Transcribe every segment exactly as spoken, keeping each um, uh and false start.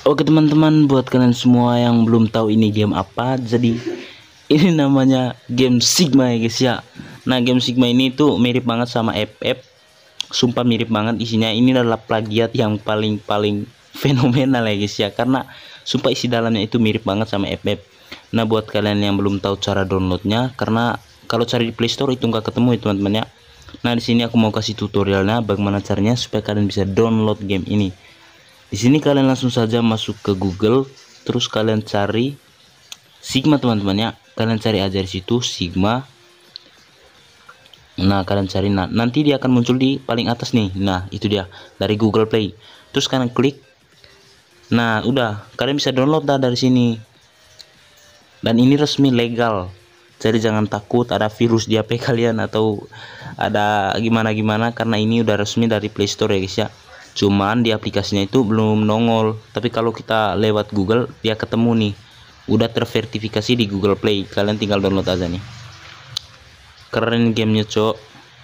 Oke teman-teman, buat kalian semua yang belum tahu ini game apa, jadi ini namanya game Sigma ya guys ya. Nah, game Sigma ini tuh mirip banget sama F F. Sumpah mirip banget isinya. Ini adalah plagiat yang paling-paling fenomenal ya guys ya, karena sumpah isi dalamnya itu mirip banget sama F F. Nah, buat kalian yang belum tahu cara downloadnya, karena kalau cari di Play Store itu nggak ketemu ya teman-teman ya. Nah, di sini aku mau kasih tutorialnya bagaimana caranya supaya kalian bisa download game ini. Di sini kalian langsung saja masuk ke Google, terus kalian cari Sigma teman-teman ya. Kalian cari aja di situ Sigma. Nah, kalian cari, nah nanti dia akan muncul di paling atas nih. Nah, itu dia dari Google Play. Terus kalian klik. Nah, udah, kalian bisa download dah dari sini. Dan ini resmi legal. Jadi jangan takut ada virus di H P kalian atau ada gimana-gimana, karena ini udah resmi dari Play Store ya guys ya. Cuman di aplikasinya itu belum nongol, tapi kalau kita lewat Google dia ketemu nih, udah terverifikasi di Google Play. Kalian tinggal download aja nih. Keren gamenya cok.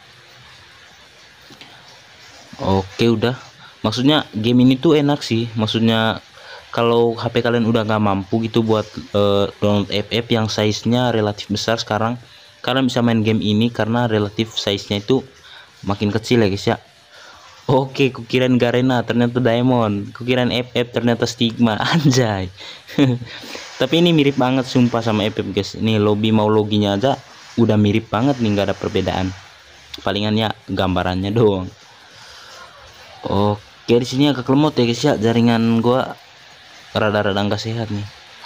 Oke, udah, maksudnya game ini tuh enak sih. Maksudnya kalau H P kalian udah nggak mampu gitu buat uh, download F F yang size-nya relatif besar, sekarang kalian bisa main game ini karena relatif size-nya itu makin kecil ya guys ya. Oke, kukirain Garena ternyata Diamond, kukirain F F ternyata Stigma, anjay. Tapi ini mirip banget sumpah sama F F guys. Ini lobby mau loginya aja udah mirip banget nih, nggak ada perbedaan. Palingan ya gambarannya doang. Oke, di sini agak lemot ya guys ya, jaringan gua rada-rada nggak sehat nih.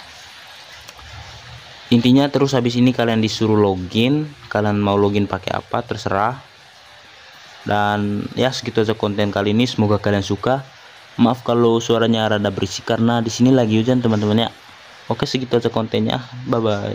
Intinya terus habis ini kalian disuruh login, kalian mau login pakai apa terserah. Dan ya segitu aja konten kali ini, semoga kalian suka. Maaf kalau suaranya rada berisik karena di sini lagi hujan teman-teman ya. Oke, segitu aja kontennya, bye bye.